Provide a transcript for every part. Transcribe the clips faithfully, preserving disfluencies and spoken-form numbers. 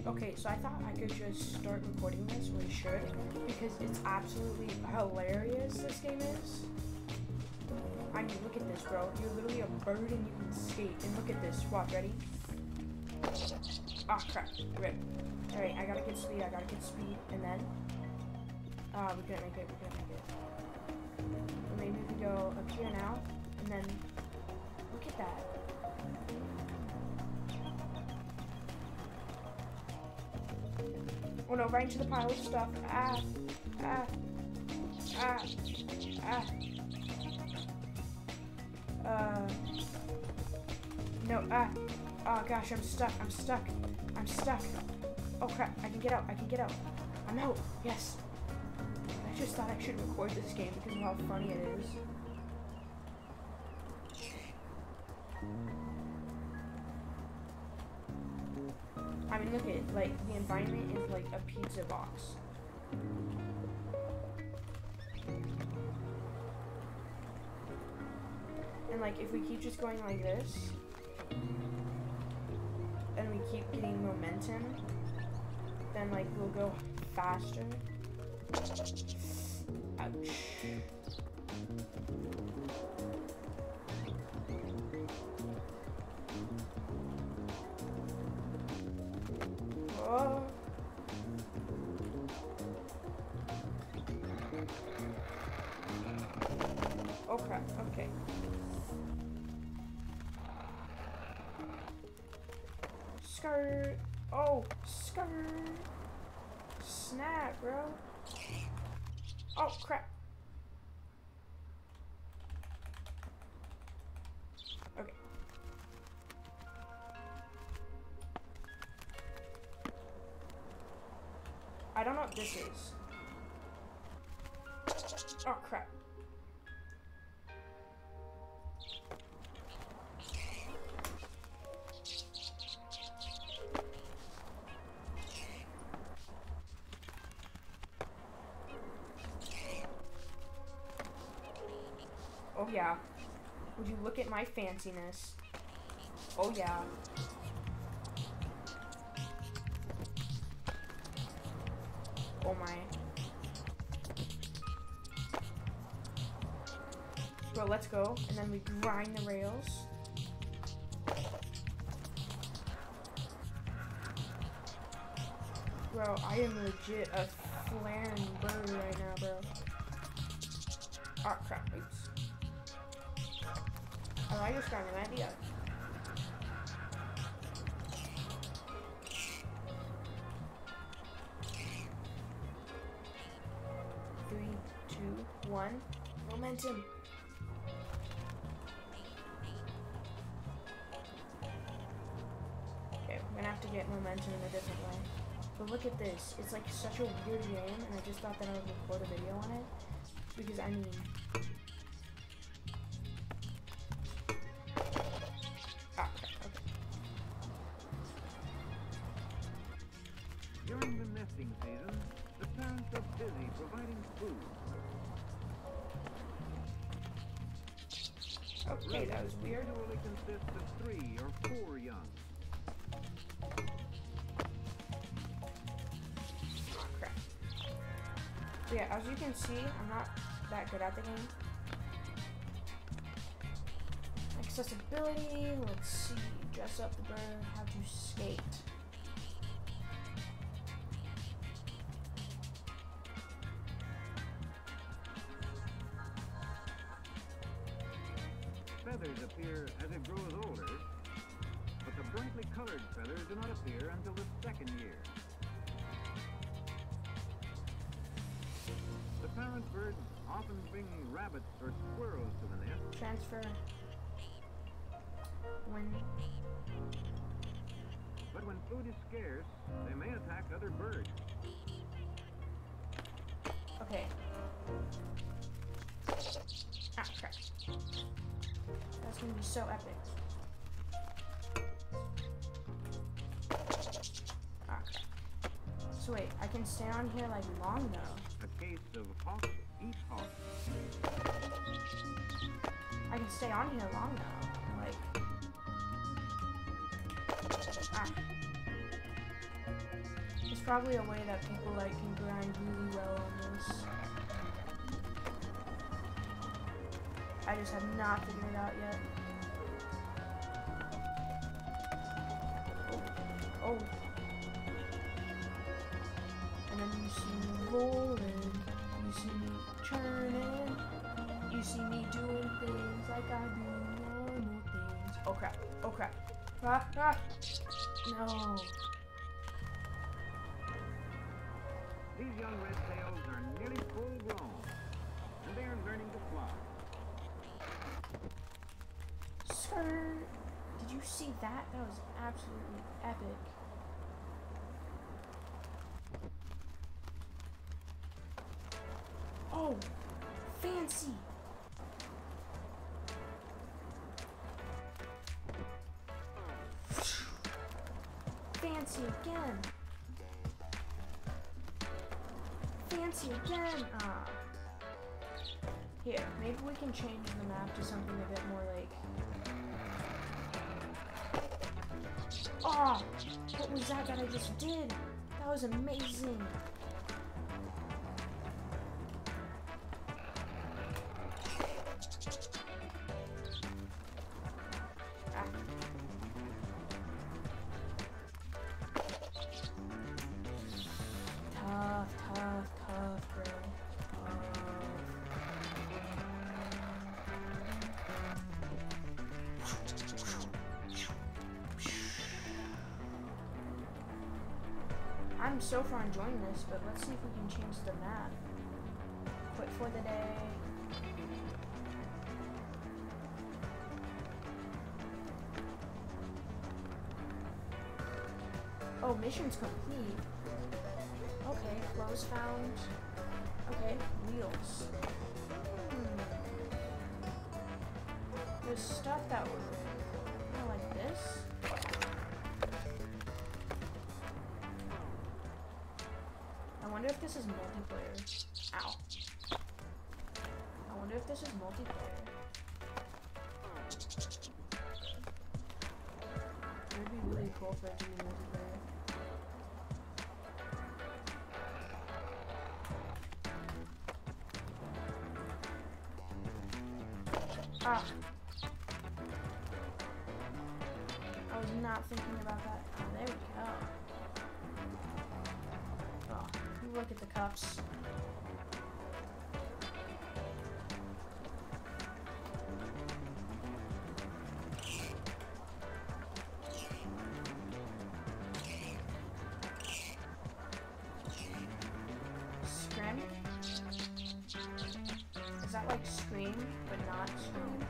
Okay, so I thought I could just start recording this, or I should, because it's absolutely hilarious, this game is. I mean, look at this, bro. You're literally a bird and you can skate. And look at this. Watch, ready? Ah, oh, crap. Rip. Alright, I gotta get speed, I gotta get speed, and then... Ah, uh, we couldn't make it, we couldn't make it. So maybe we can go up here now, and then... Look at that. Oh no, right into the pile of stuff. Ah, ah, ah, ah. Uh, no, ah. Oh gosh, I'm stuck, I'm stuck, I'm stuck. Oh crap, I can get out, I can get out. I'm out, yes. I just thought I should record this game because of how funny it is. I mean, look at it, like, the environment is like a pizza box. And like, if we keep just going like this, and we keep getting momentum, then like, we'll go faster. Ouch. Oh. Oh crap, okay. Skirt. Oh, skirt. Snap, bro. Oh crap. Okay. I don't know what this is. Oh crap. Oh yeah. Would you look at my fanciness? Oh yeah. Oh my. Bro, let's go. And then we grind the rails. Bro, I am legit a flaring bird right now, bro. Oh crap, oops. Oh, I just got an idea. Three, two, one. Momentum. Okay, we're gonna have to get momentum in a different way. But look at this. It's like such a weird game, and I just thought that I would record a video on it. Because, I mean... Ah, okay, okay. During the nesting season, the parents are busy providing food. Okay, that was weird. Usually consists of three or four young. Oh, crap. So yeah, as you can see, I'm not that good at the game. Accessibility, let's see. Dress up the bird, how to skate. Feathers appear as it grows older, but the brightly colored feathers do not appear until the second year. The parent birds often bring rabbits or squirrels to the nest. Transfer. When. But when food is scarce, they may attack other birds. Okay. Ah, crap. That's gonna be so epic. Ah, crap. So wait, I can stay on here like long though. A case of hawk eat hawk. I can stay on here long now. Like. Ah. There's probably a way that people like can grind really well on this. I just have not figured it out yet. Oh. Oh. And then you see me rolling. You see me churning. You see me doing things like I do normal things. Oh crap. Oh crap. Ah, ah. No. These young red tails are nearly full grown, and they are learning to fly. Sir, did you see that? That was absolutely epic. Oh, fancy. Fancy again. Fancy again. Ah. Here, maybe we can change the map to something a bit more like... Oh, what was that that I just did? That was amazing. Ah. Tough, tough, tough, bro. I'm so far enjoying this, but let's see if we can change the map. Quit for the day. Oh, mission's complete. Okay, clothes found. Okay, wheels. Hmm. There's stuff that were kind of like this. I wonder if this is multiplayer. Ow. I wonder if this is multiplayer. It would be really cool for it to be multiplayer. Ah. I was not thinking about that. Oh, there we go. Oh, look at the cups. Scrim? Is that like scream, but not scream?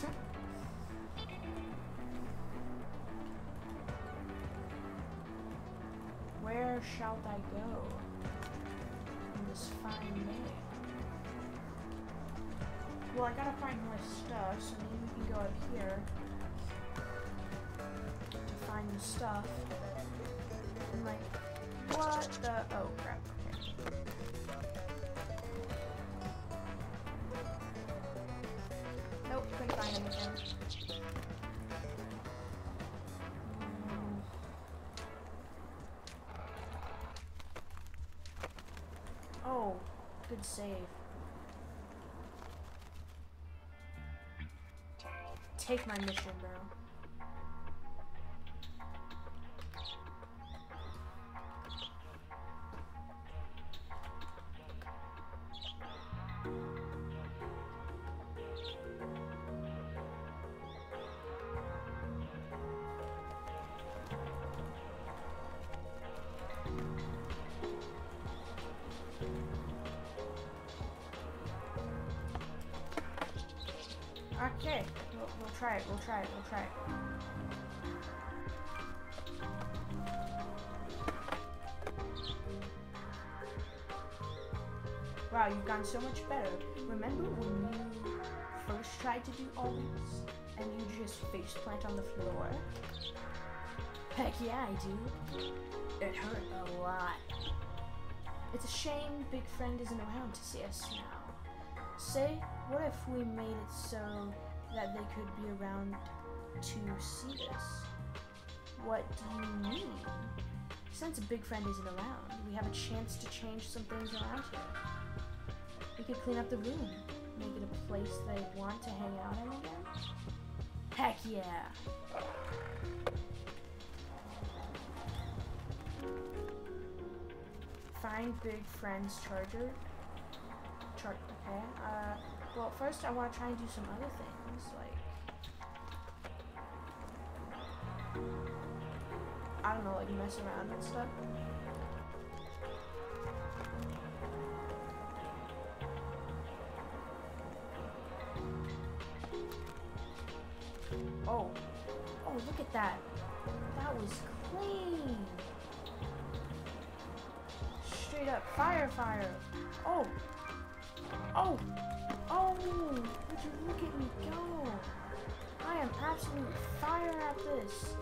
Where shall I go in this fine day? Well, I gotta find more stuff, so maybe we can go up here to find the stuff. And like, what the? Oh crap! Okay. Nope, couldn't find anything. Oh, good save. Take my mission, bro. Okay, we'll, we'll try it, we'll try it, we'll try it. Wow, you've gotten so much better. Remember when you first tried to do all this and you just face plant on the floor? Heck yeah, I do. It hurt a lot. It's a shame Big Friend isn't around to see us now. Say, what if we made it so that they could be around to see this? What do you mean? Since Big Friend isn't around, we have a chance to change some things around here. We could clean up the room, make it a place they want to hang out in again. Heck yeah! Find Big Friend's charger. Char okay. Uh, well, first I want to try and do some other things, like I don't know, like mess around and stuff. Oh, oh, look at that. That was clean. Straight up fire, fire. Oh, oh, oh, would you look at me go. I am absolute fire at this.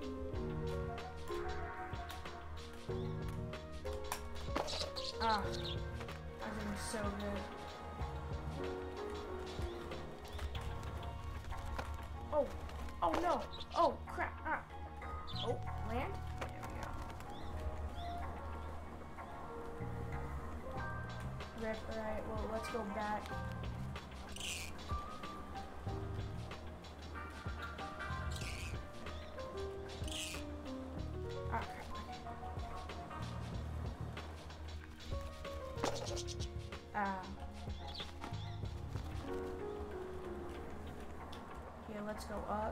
Ah, I think it's so good. Oh, oh no, oh crap, ah. Oh, land? There we go. Rip, alright, well, let's go back. Ah, crap. Ah. Yeah, let's go up.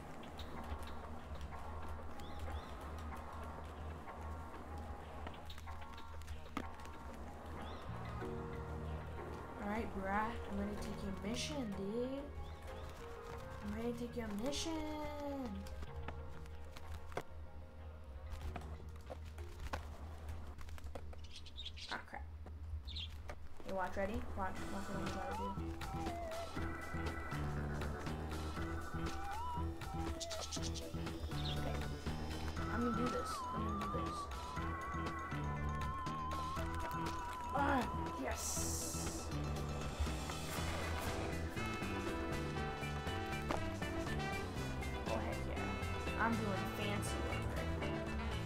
Alright, Brat, I'm ready to take your mission, dude. I'm ready to take your mission. Ah, crap. Hey, watch, ready? Watch, watch what I'm about to do. Okay. I'm gonna do this. I'm gonna do this. Ah, yes! Oh, heck yeah. I'm doing fancy work right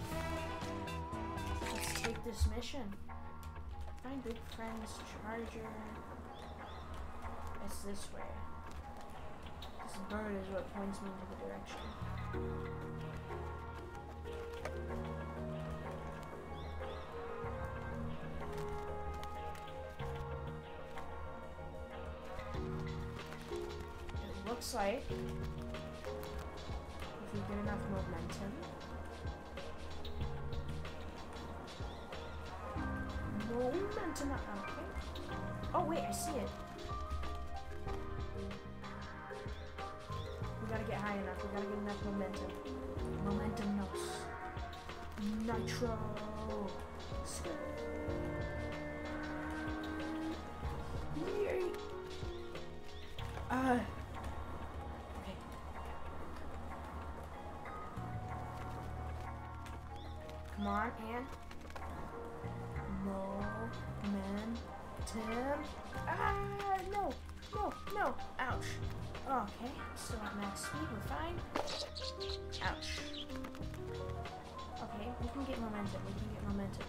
now. Let's take this mission. Find Big Friend's charger. It's this way. This bird is what points me into the direction. It looks like if we get enough momentum, momentum, okay. Oh wait, I see it. We gotta get high enough. We gotta get enough momentum. Momentum nos. Nitro. Skirt. Yay. Uh. Okay. Come on, and momentum. Ah, no, no, no. Ouch. Okay, still at max speed, we're fine. Ouch. Okay, we can get momentum, we can get momentum.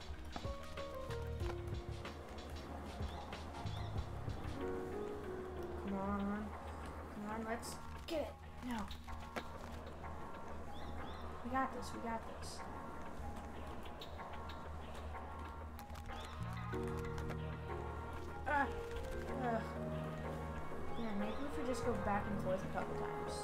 Come on. Come on, let's get it. No. We got this, we got this. Ah. Ugh. Yeah, maybe if we just go back and forth a couple times.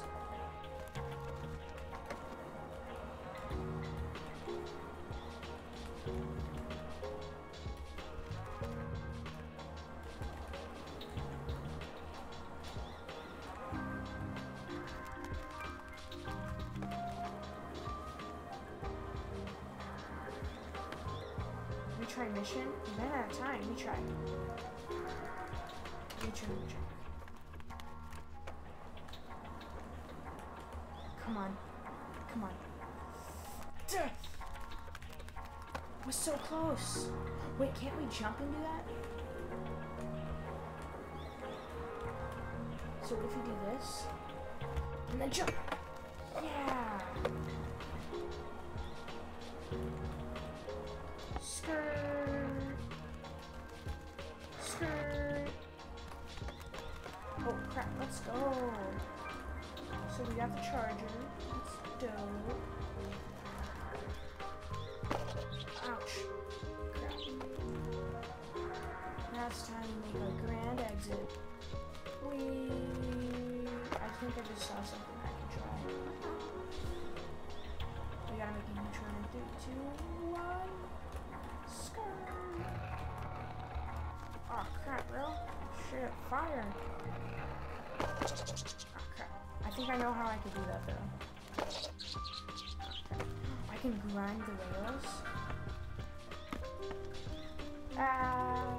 Retry mission? We ran out of time. Retry. Retry, retry. Come on. Come on. Duh! We're so close. Wait, can't we jump and do that? So what if we do this? And then jump! Yeah! Skirt. Skirt. Oh crap, let's go. So we got the charger. Let's go. Ouch. Crap. Now it's time to make our grand exit. We. I think I just saw something I can try. We gotta make a U-turn in three, two, one. Skirt. Oh crap, bro. Shit, fire. Oh crap. I think I know how I could do that though. Okay. I can grind the rails. Ah.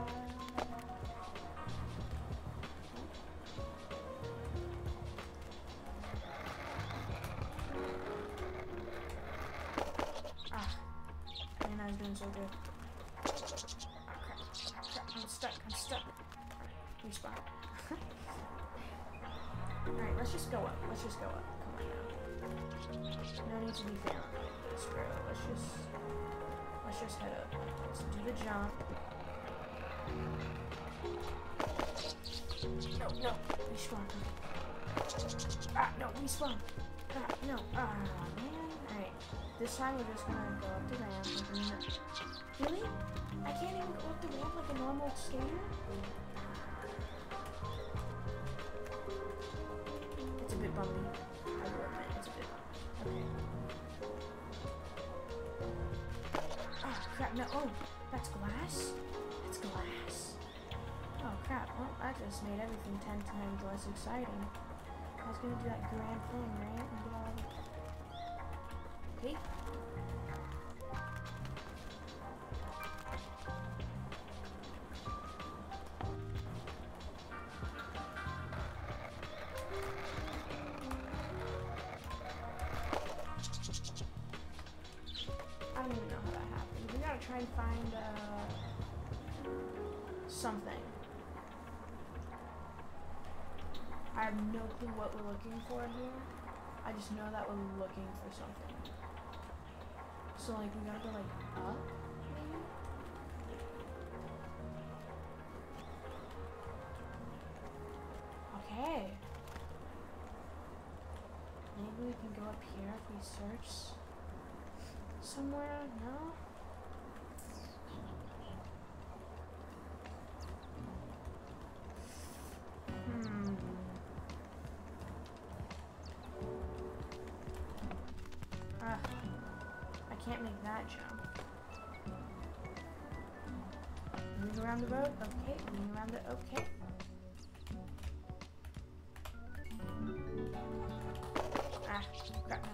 Ah. Man, I was doing so good. Oh crap. Oh crap. I'm stuck. I'm stuck. Respawn. Alright, let's just go up. Let's just go up. Come on now. No need to be failing like this, bro. Let's just let's just head up. Let's do the jump. No, no, respawn. Ah, no, respawn. Ah, no. Ah, man. Alright. This time we're just gonna go up the ramp. Really? I can't even go up the ramp like a normal skater? It's a bit bumpy. I will admit, it's a bit bumpy. Okay. Oh, crap, no. Oh, that's glass? That's glass. Oh, crap. Well, that just made everything ten times less exciting. I was gonna do that grand thing, right? And get all the... Okay. I don't even know how that happened. We gotta try and find uh, something. I have no clue what we're looking for here. I just know that we're looking for something. So like we gotta go like up, maybe? Okay. Maybe we can go up here if we search somewhere, no? Hmm. Ah, I can't make that jump. Moving around the road, okay. Moving around the, okay. Ah, crap, no.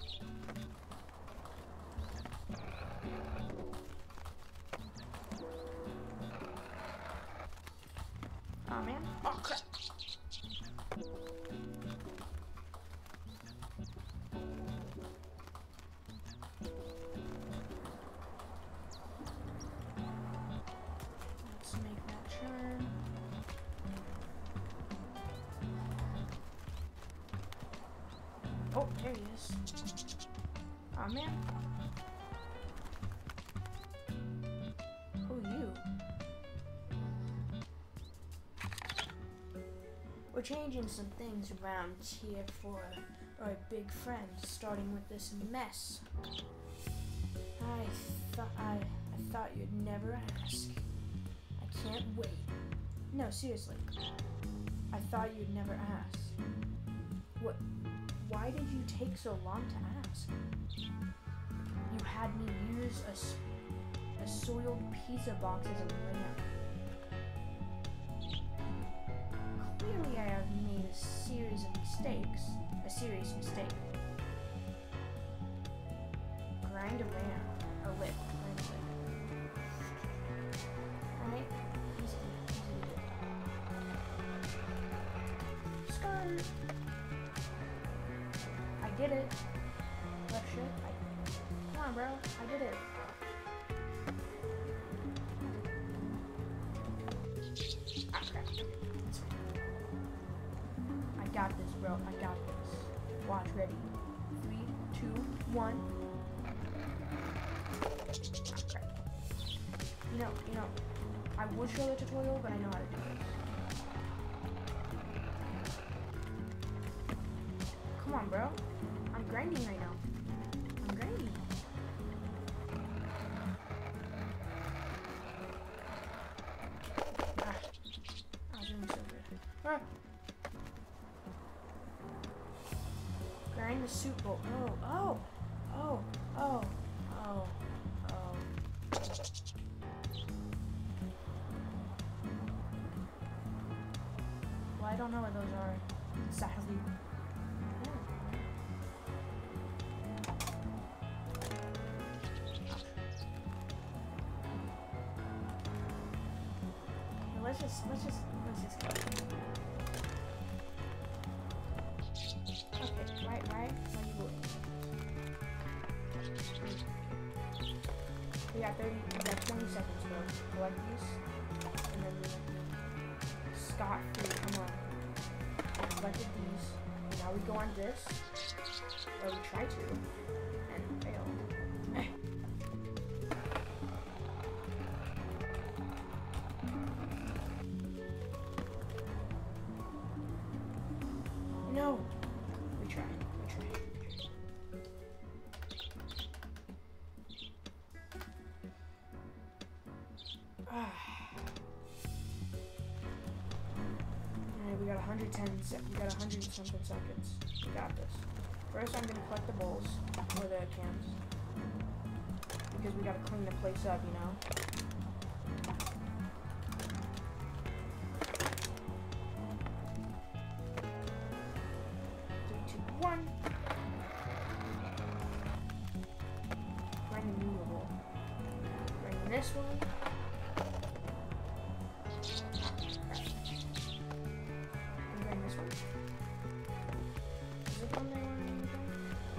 Oh man. Oh crap. Let's make that turn. Oh, there he is. Oh man. Who are you? We're changing some things around here for our big friend, starting with this mess. I thought I, I thought you'd never ask. I can't wait. No, seriously. I thought you'd never ask. What? Why did you take so long to ask? You had me use a, a soiled pizza box as a ramp. Clearly I have made a series of mistakes. A serious mistake. Grind a ramp. A lip. Grind a lip. Alright. Easy. Easy. Skirt. I did it. Oh shit. I, come on, bro. I did it. Ah, crap. It's fine. I got this, bro. I got this. Watch, ready. Three, two, one. Ah, crap. know, you know, I would show the tutorial, but I know how to do it. Come on, bro. I'm grinding right now. I'm grinding. Ah. I was doing so good. Ah. Grind the soup bowl. Oh, oh, oh, oh, oh, oh. Well, I don't know what those are. Sadly. Let's just, let's just, let's just go. Okay, right, right, what are you doing? We got thirty, we got twenty seconds, bro. Collect these, and then we scot free, come on. We collected these, and now we go on this, or we try to, and fail. No! We tried. We tried. Ah. Alright, we got one hundred ten sec we got one hundred something seconds. We got this. First I'm gonna collect the bowls or the cans. Because we gotta clean the place up, you know? One. Grind the movable. Grind this one. And grind this one. Is it on there or anything?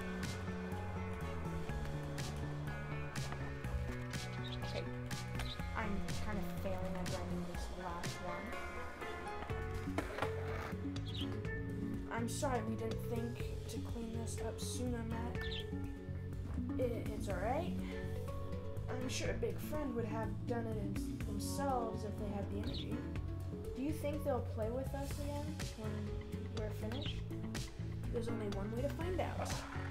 Okay. I'm kind of failing at grinding this last one. I'm sorry we didn't think to clean this up sooner, Matt. It, it's alright. I'm sure a big friend would have done it themselves if they had the energy. Do you think they'll play with us again when we're finished? There's only one way to find out.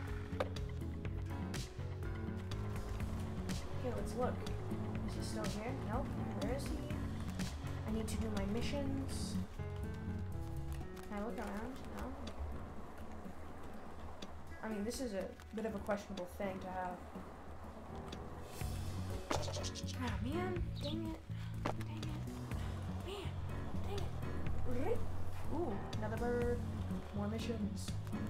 Okay, let's look. Is he still here? Nope. Where is he? I need to do my missions. Can I look around? No? I mean, this is a bit of a questionable thing to have. Ah, man. Dang it. Dang it. Man. Dang it. Ooh, another bird. More missions.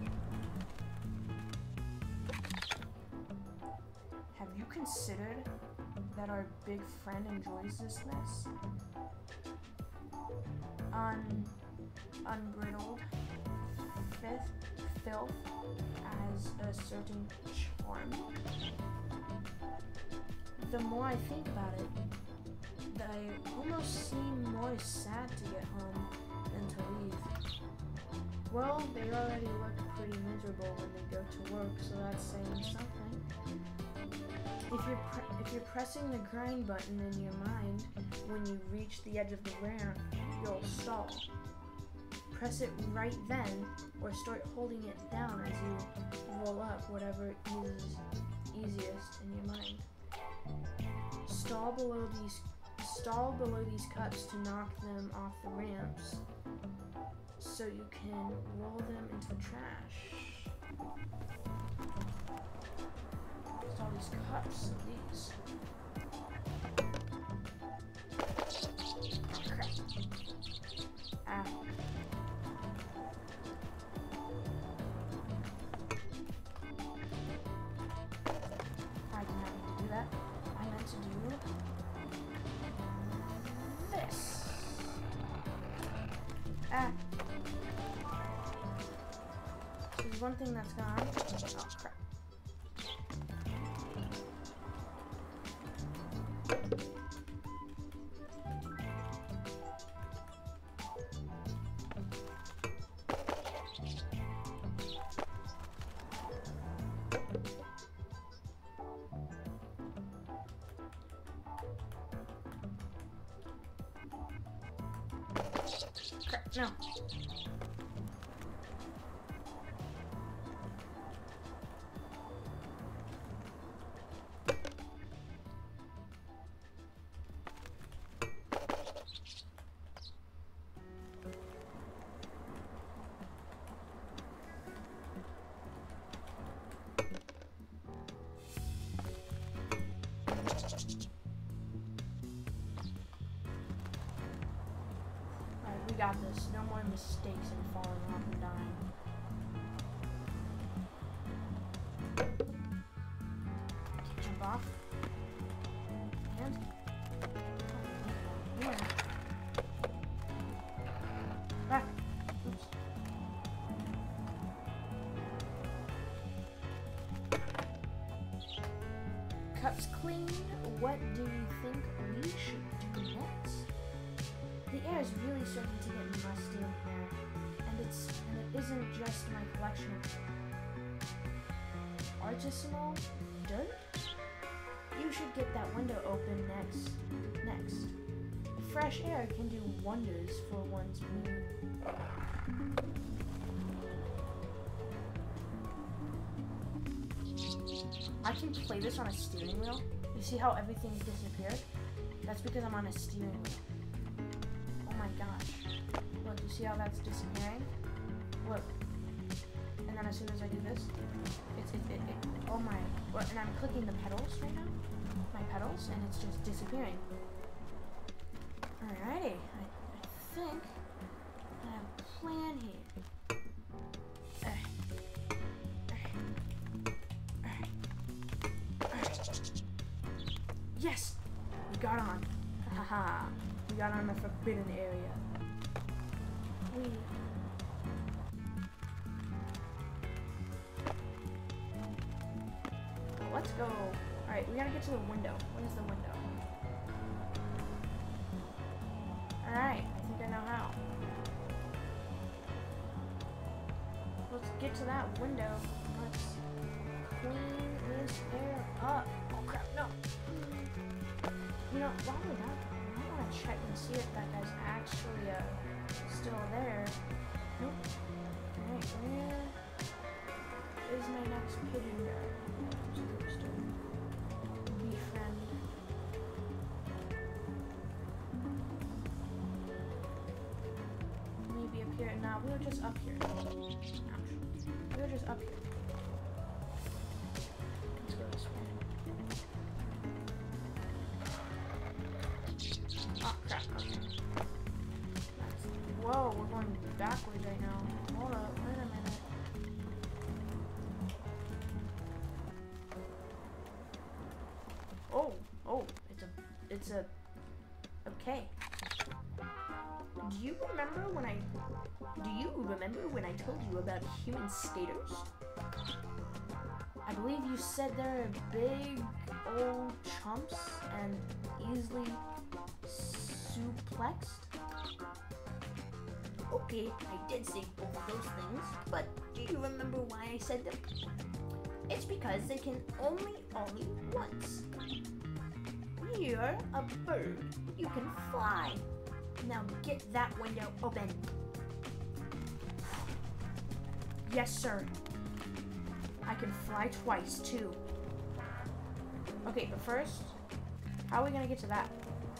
Have you considered that our big friend enjoys this mess? Un... Unbridled fifth filth as a certain charm. The more I think about it, I almost seem more sad to get home than to leave. Well, they already look pretty miserable when they go to work, so that's saying something. If you're pre if you're pressing the grind button in your mind when you reach the edge of the ramp, you'll stall. Press it right then, or start holding it down as you roll up whatever is easiest in your mind. Stall below these stall below these cups to knock them off the ramps, so you can roll them into the trash. There's all these cups and these. Oh, crap. Ah. I did not mean to do that. I meant to do this. Ah. So there's one thing that's gone. Oh crap. Crap, no. We got this. No more mistakes and falling off and dying. Jump off. And. Oh, yeah. Ah. Oops. Cups clean. What do you think we should do next? The air is really starting to get musty in here, and it's and it isn't just my collection of artisanal dirt. You should get that window open next. Next, fresh air can do wonders for one's mood. I can play this on a steering wheel. You see how everything disappeared? That's because I'm on a steering wheel. Oh my gosh. Look, you see how that's disappearing? Look. And then as soon as I do this, it's, it, it, it, oh my, what, and I'm clicking the pedals right now, my pedals, and it's just disappearing. Alrighty, I, I think I have a plan here. Uh, uh, uh, uh. Yes! We got on. Haha. We got on the forbidden area. We... Oh, let's go. Alright, we gotta get to the window. What is the window? Alright, I think I know how. Let's get to that window. Let's clean this air up. Oh crap, no. You know, while we're out there, I want to check and see if that guy's actually uh, still there. Nope. Alright, where is my next pigeon guard? I'm supposed to befriend. Maybe up here. Nah, we were just up here. Actually, we were just up here. Let's go this way. Oh crap, okay. That's, whoa, we're going backwards right now. Hold up, wait a minute. Oh, oh, it's a, it's a, okay. Do you remember when I, do you remember when I told you about human skaters? I believe you said they're big old chumps and easily suplexed? Okay, I did say both of those things, but do you remember why I said them? It's because they can only ollie once. You're a bird. You can fly. Now get that window open. Yes, sir. I can fly twice, too. Okay, but first, how are we gonna get to that?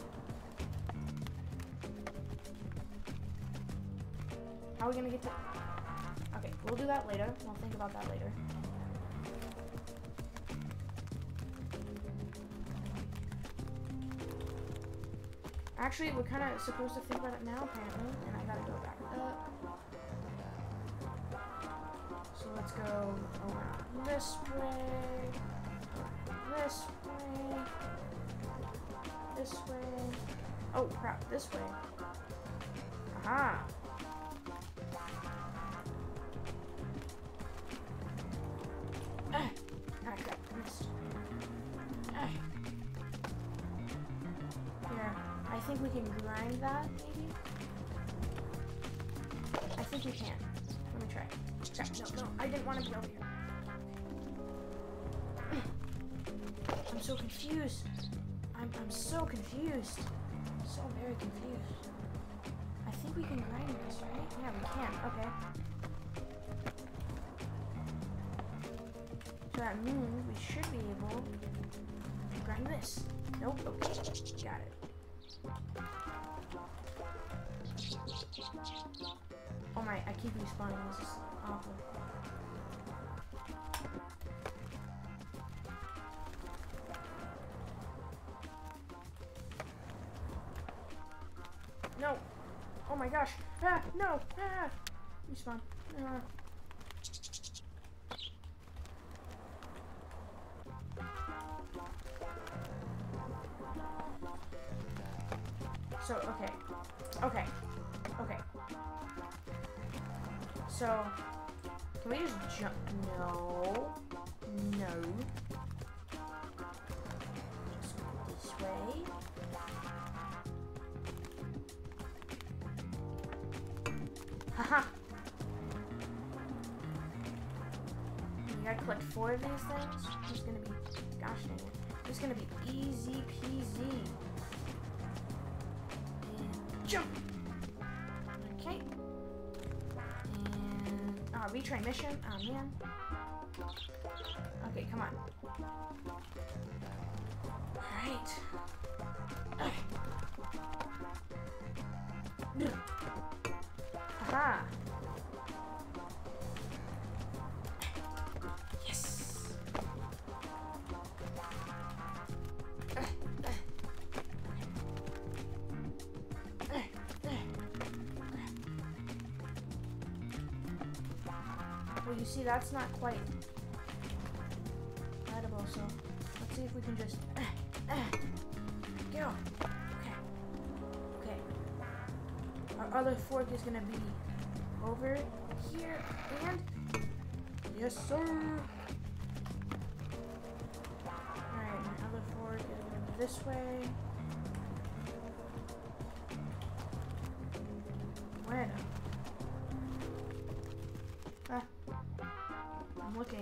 How are we gonna get to... Okay, we'll do that later. We'll think about that later. Actually, we're kind of supposed to think about it now, apparently, and I gotta go back up. So let's go around this way, this way, this way. Oh crap, this way. Aha! Ah, ah crap, I missed. Ah. Here, I think we can grind that, maybe? I think we can. Let me try. Crap, no, no, I didn't want to be over here. I'm so confused. I'm, I'm so confused. So very confused. I think we we can grind this, right? Yeah, we can. Okay. So that means we should be able to grind this. Nope. Okay. Got it. Oh my, I keep respawning. This is awful. No. Oh my gosh. Ah, no. Ah. Respawn. Ah. So, okay. Okay. Okay. So, can we just jump? No. No. Just go this way. Haha. You gotta collect four of these things. It's gonna be, gosh dang it. It's gonna be easy peasy. And jump. Okay. And, oh, retry mission. Oh man. Okay, come on. Alright. Aha. Yes. Uh, uh. Uh, uh. Well, you see, that's not quite edible, so let's see if we can just uh, uh. go. Okay. Okay. Our other fork is gonna be over here, and yes, sir. Alright, my other fork is gonna be this way. When? Ah, I'm looking.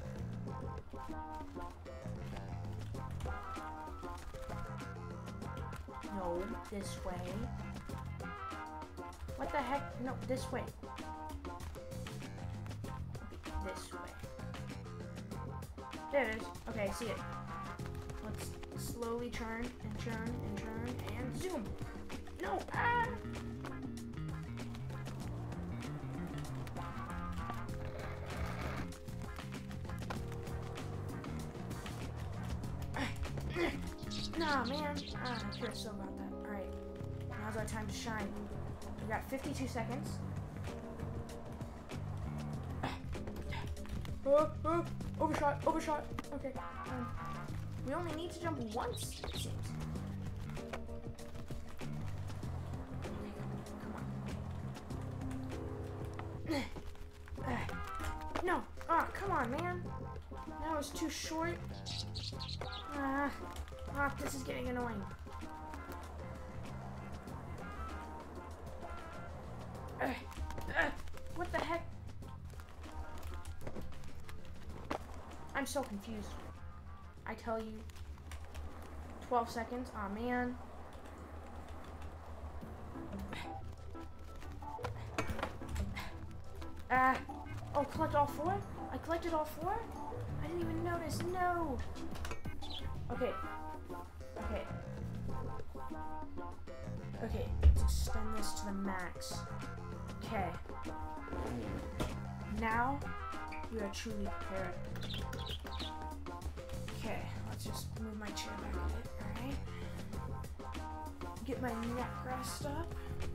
No, this way. What the heck? No, this way. Okay, this way. There it is. Okay, I see it. Let's slowly churn and churn and churn and zoom. No! Ah! Nah, man. Ah, I feel so about that. Alright. Now's our time to shine. We got fifty-two seconds. Oh, oh, overshot, overshot. Okay. Um, we only need to jump once, it seems. Okay, come on. Uh, no. Ah, oh, come on, man. That was too short. Ah, ah, this is getting annoying. Uh, uh, what the heck? I'm so confused. I tell you. twelve seconds. Aw, oh, man. Ah. Uh, oh, collect all four? I collected all four? I didn't even notice. No. Okay. Okay. Okay. Let's extend this to the max. Okay. Now we are truly prepared. Okay, let's just move my chair back a bit, alright? Get my neck rest up.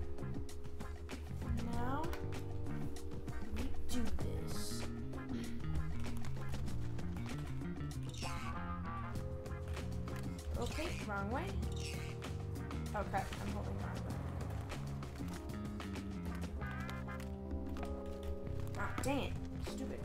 Now we do this. Okay, wrong way. Okay, I'm holding wrong way. Ah, dang it. Stupid.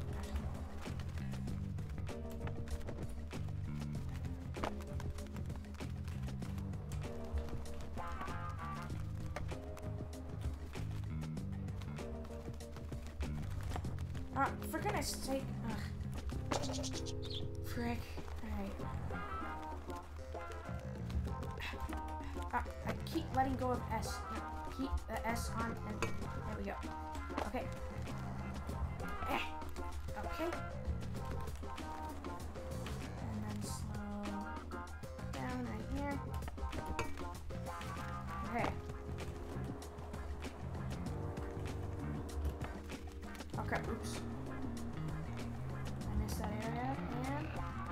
Ah, for goodness sake. Ugh. Frick. Alright. Ah, I keep letting go of S. No. keep the S on, and there we go. Okay. Eh. Okay. And then slow down right here. Okay. Okay, oops. I missed that area, and...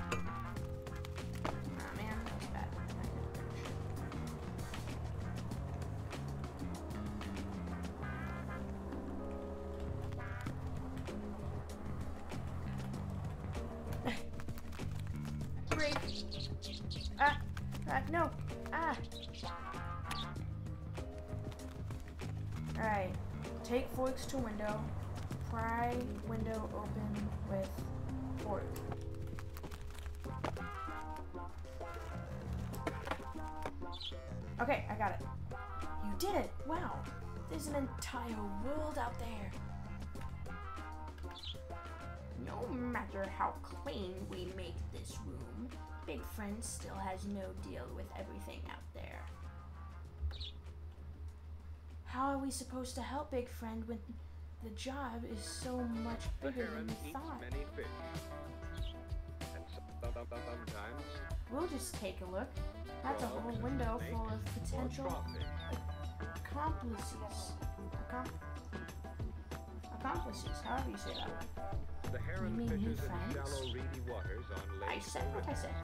Oh man, that was bad. Break! Ah! Ah, no! Ah! Alright. Take forks to window. Pry window open with fork. Okay, I got it. You did it! Wow! There's an entire world out there. No matter how clean we make this room, Big Friend still has no deal with everything out there. How are we supposed to help Big Friend when the job is so much bigger than we thought? Many fish. And sometimes We'll just take a look. That's a whole window full of potential accomplices. Accom accomplices, however you say that. the heron You mean new fishes in friends? shallow reedy waters on I lakes. said what I said.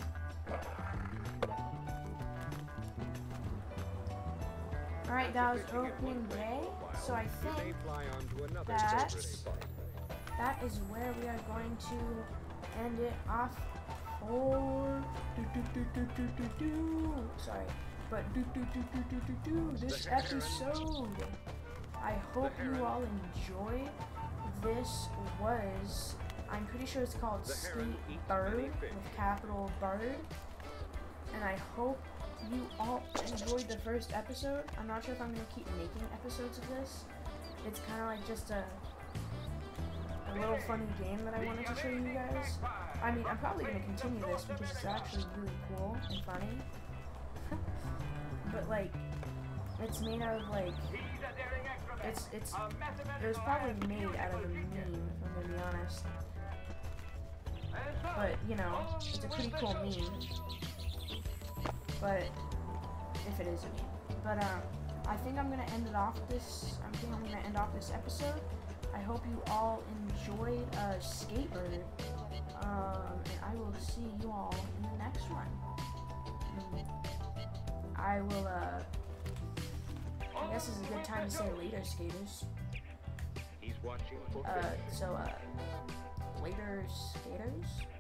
Alright, that was opening day, so I You may think fly onto another that boat. that is where we are going to end it off for do, do, do, do, do, do, do. Sorry, but do, do, do, do, do, do, do. This episode. I hope you all enjoyed. This was, I'm pretty sure it's called SkateBIRD with capital bird, and I hope you all enjoyed the first episode. I'm not sure if I'm gonna keep making episodes of this. It's kind of like just a a little funny game that I wanted to show you guys. I mean, I'm probably gonna continue this because it's actually really cool and funny. But like, it's made out of like, it's it's it was probably made out of a meme, if I'm gonna be honest. But you know, it's a pretty cool meme. But if it is a meme. But um, I think I'm gonna end it off this. I think I'm gonna end off this episode. I hope you all enjoyed uh, SkateBIRD. Um, and I will see you all in the next one. Mm. I will. Uh, I guess it's a good time to say later, skaters. He's watching for Uh, fish. so uh, later, skaters.